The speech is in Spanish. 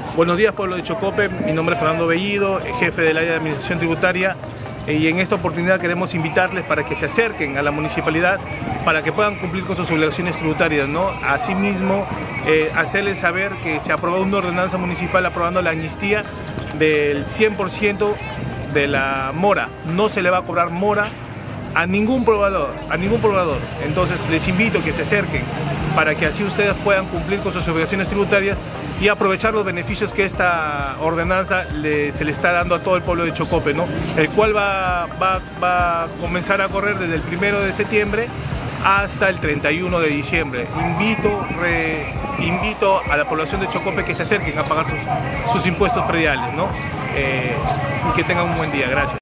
Buenos días, pueblo de Chocope. Mi nombre es Fernando Bellido, jefe del área de administración tributaria, y en esta oportunidad queremos invitarles para que se acerquen a la municipalidad para que puedan cumplir con sus obligaciones tributarias, ¿no? Asimismo, hacerles saber que se aprobó una ordenanza municipal aprobando la amnistía del 100% de la mora. No se le va a cobrar mora a ningún poblador, Entonces les invito a que se acerquen para que así ustedes puedan cumplir con sus obligaciones tributarias y aprovechar los beneficios que esta ordenanza se le está dando a todo el pueblo de Chocope, ¿no? El cual va a comenzar a correr desde el 1 de septiembre hasta el 31 de diciembre. Invito a la población de Chocope que se acerquen a pagar sus impuestos prediales, ¿no? Y que tengan un buen día. Gracias.